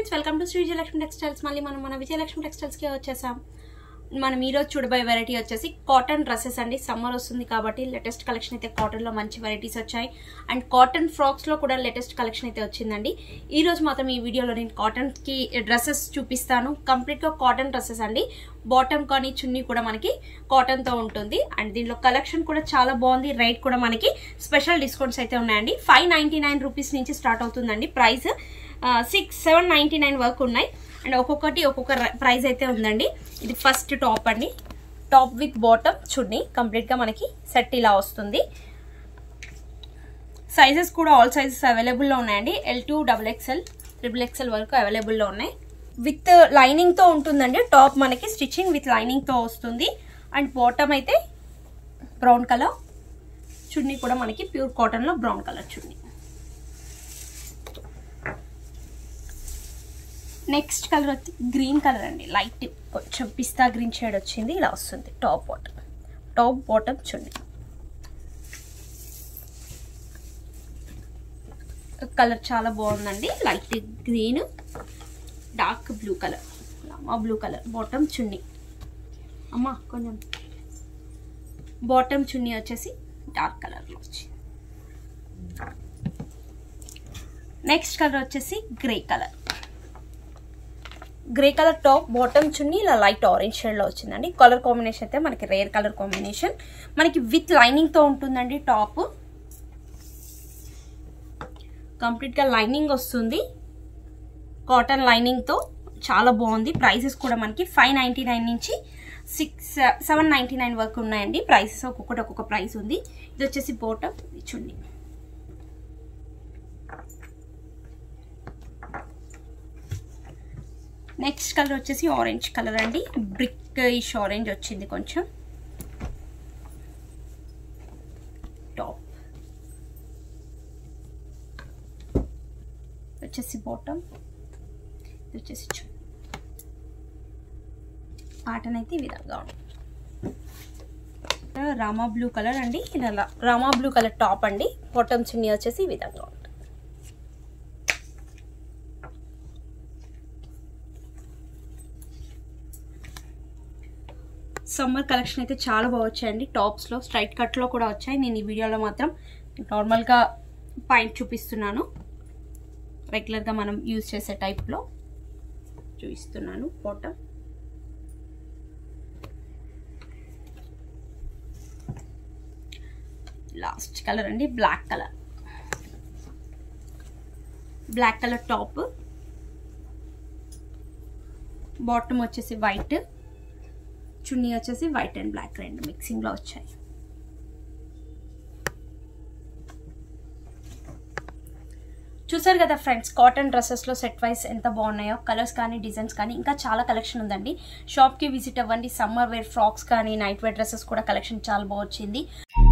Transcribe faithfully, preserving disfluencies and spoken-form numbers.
friends, welcome to Srivijayalaxmitextiles. మళ్ళీ మనం మన విజయలక్ష్మి కి వచ్చేసాం. మనం ఈ రోజు చూడబోయే వెరైటీ వచ్చేసి కాటన్ డ్రెస్సెస్ అండి. సమ్మర్ వస్తుంది కాబట్టి లేటెస్ట్ కలెక్షన్ అయితే కాటన్ లో మంచి వెరైటీస్ వచ్చాయి. అండ్ కాటన్ ఫ్రాక్స్ లో కూడా లేటెస్ట్ కలెక్షన్ అయితే వచ్చిందండి. ఈ రోజు మాత్రం ఈ వీడియోలో నేను కాటన్ కి డ్రెస్సెస్ చూపిస్తాను. కంప్లీట్ గా కాటన్ డ్రెస్సెస్ అండి. బాటమ్ కానీ చున్నీ కూడా మనకి కాటన్ తో ఉంటుంది. అండ్ దీనిలో కలెక్షన్ కూడా చాలా బాగుంది. రేట్ కూడా మనకి స్పెషల్ డిస్కౌంట్స్ అయితే ఉన్నాయండి. ఫైవ్ నైన్టీ నైన్ రూపీస్ నుంచి స్టార్ట్ అవుతుందండి price. Six seven ninety nine వరకు ఉన్నాయి. అండ్ ఒక్కొక్కటి ఒక్కొక్క ప్రైస్ అయితే ఉందండి. ఇది ఫస్ట్ టాప్ అండి. టాప్ విత్ బాటమ్ చున్నీ కంప్లీట్ గా మనకి సెట్ ఇలా వస్తుంది. సైజెస్ కూడా ఆల్ సైజెస్ అవైలబుల్ లో ఉన్నాయండి. L two double XL triple XL వరకు అవైలబుల్ లో ఉన్నాయి. విత్ లైనింగ్ తో ఉంటుందండి. టాప్ మనకి స్టిచ్చింగ్ విత్ లైనింగ్ తో వస్తుంది. అండ్ బాటమ్ అయితే బ్రౌన్ కలర్, చున్నీ కూడా మనకి ప్యూర్ కాటన్ లో బ్రౌన్ కలర్ చున్నీ. నెక్స్ట్ కలర్ వచ్చి గ్రీన్ కలర్ అండి. లైట్ కొంచెం పిస్తా గ్రీన్ షేడ్ వచ్చింది. ఇలా వస్తుంది టాప్ బాటమ్. టాప్ బాటమ్ చున్నీ. కలర్ చాలా బాగుందండి. Light green, dark blue colour, అమ్మా బ్లూ కలర్ బాటమ్ చున్నీ. అమ్మా కొంచెం బాటమ్ చున్నీ వచ్చేసి డార్క్ కలర్లో వచ్చింది. నెక్స్ట్ కలర్ వచ్చేసి grey colour. Grey colour top bottom చున్నీ ఇలా లైట్ ఆరెంజ్ షేడ్ లో వచ్చిందండి. కలర్ కాంబినేషన్ అయితే మనకి రేర్ కలర్ కాంబినేషన్. మనకి విత్ లైనింగ్ తో ఉంటుందండి. టాప్ కంప్లీట్ గా లైనింగ్ వస్తుంది. కాటన్ లైనింగ్ తో చాలా బాగుంది. ప్రైసెస్ కూడా మనకి ఫైవ్ నైన్టీ నైన్ నుంచి సిక్స్ సెవెన్ నైన్టీ నైన్ వరకు ఉన్నాయండి. ప్రైసెస్ ఒక్కొక్కటి ఒక్కొక్క ప్రైస్ ఉంది. ఇది వచ్చేసి బాటమ్ చున్నీ. నెక్స్ట్ కలర్ వచ్చేసి ఆరెంజ్ కలర్ అండి. బ్రిక్ ఇష్ ఆరెంజ్ వచ్చింది కొంచెం. టాప్ వచ్చేసి బాటమ్, ఇది వచ్చేసి చున్నీ. ప్యాటర్న్ అయితే ఈ విధంగా ఉంది. రామా బ్లూ కలర్ అండి. ఇలా రామా బ్లూ కలర్ టాప్ అండి. బాటమ్ చున్నీ వచ్చేసి ఈ విధంగా ఉంది. సమ్మర్ కలెక్షన్ అయితే చాలా బాగా వచ్చాయండి. టాప్స్ లో స్ట్రైట్ కట్ లో కూడా వచ్చాయి. నేను ఈ వీడియోలో మాత్రం నార్మల్ గా పాయింట్ చూపిస్తున్నాను. రెగ్యులర్ గా మనం యూజ్ చేసే టైప్ లో చూపిస్తున్నాను. బాటమ్ లాస్ట్ కలర్ అండి. Black colour. Black colour top, bottom వచ్చేసి వైట్, చున్నీ వచ్చేసి వైట్ అండ్ బ్లాక్ రెండు మిక్సింగ్ లో వచ్చాయి. చూసారు కదా ఫ్రెండ్స్, కాటన్ డ్రెస్సెస్ లో సెట్ వైస్ ఎంత బాగున్నాయో. కలర్స్ కానీ డిజైన్స్ కానీ ఇంకా చాలా కలెక్షన్ ఉందండి. షాప్ కి విజిట్ అవ్వండి. సమ్మర్ వేర్ ఫ్రాక్స్ కానీ నైట్ వేర్ డ్రెస్సెస్ కూడా కలెక్షన్ చాలా బాగా వచ్చింది.